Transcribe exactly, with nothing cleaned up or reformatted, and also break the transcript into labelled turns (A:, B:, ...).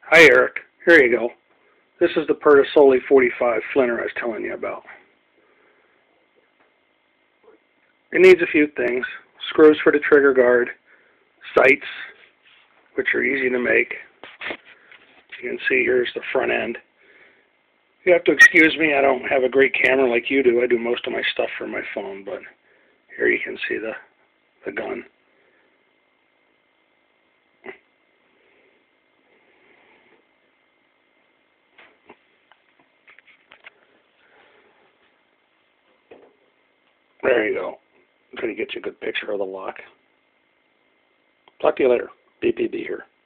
A: Hi Eric, here you go. This is the Pedersoli forty-five flinter I was telling you about. It needs a few things. Screws for the trigger guard, sights, which are easy to make. You can see here's the front end. You have to excuse me, I don't have a great camera like you do. I do most of my stuff from my phone, but here you can see the, the gun. There you go. I'm going to get you a good picture of the lock. Talk to you later. B P B here.